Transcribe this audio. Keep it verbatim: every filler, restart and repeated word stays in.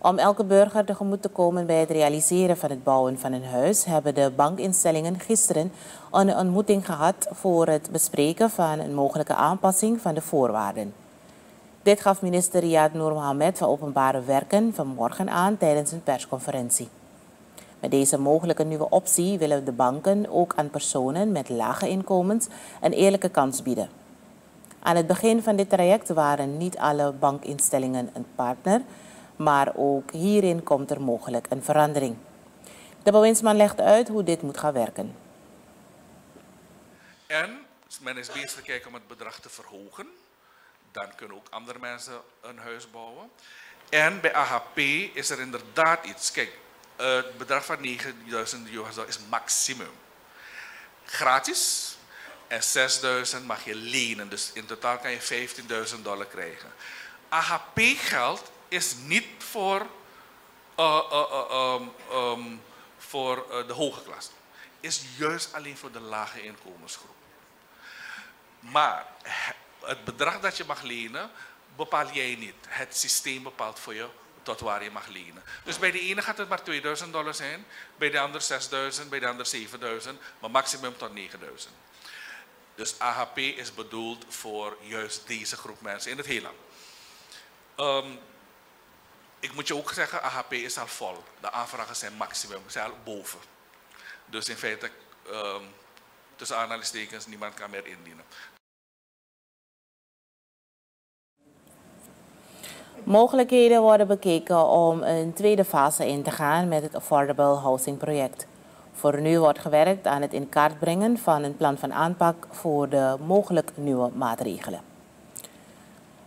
Om elke burger tegemoet te komen bij het realiseren van het bouwen van een huis, hebben de bankinstellingen gisteren een ontmoeting gehad voor het bespreken van een mogelijke aanpassing van de voorwaarden. Dit gaf minister Riyad Noor Mohammed van Openbare Werken vanmorgen aan tijdens een persconferentie. Met deze mogelijke nieuwe optie willen de banken ook aan personen met lage inkomens een eerlijke kans bieden. Aan het begin van dit traject waren niet alle bankinstellingen een partner, maar ook hierin komt er mogelijk een verandering. De bewindsman legt uit hoe dit moet gaan werken. En men is bezig te kijken om het bedrag te verhogen. Dan kunnen ook andere mensen een huis bouwen. En bij A H P is er inderdaad iets. Kijk, het bedrag van negenduizend euro is maximum. Gratis. En zesduizend mag je lenen. Dus in totaal kan je vijftienduizend dollar krijgen. A H P geld is niet voor, uh, uh, uh, um, um, voor uh, de hoge klasse. Is juist alleen voor de lage inkomensgroep. Maar het bedrag dat je mag lenen, bepaal jij niet. Het systeem bepaalt voor je tot waar je mag lenen. Dus bij de ene gaat het maar tweeduizend dollar zijn, bij de ander zesduizend, bij de ander zevenduizend, maar maximum tot negenduizend. Dus A H P is bedoeld voor juist deze groep mensen in het hele land. Um, ik moet je ook zeggen, A H P is al vol. De aanvragen zijn maximum, zijn al boven. Dus in feite, um, tussen aanhalingstekens, niemand kan meer indienen. Mogelijkheden worden bekeken om een tweede fase in te gaan met het Affordable Housing project. Voor nu wordt gewerkt aan het in kaart brengen van een plan van aanpak voor de mogelijk nieuwe maatregelen.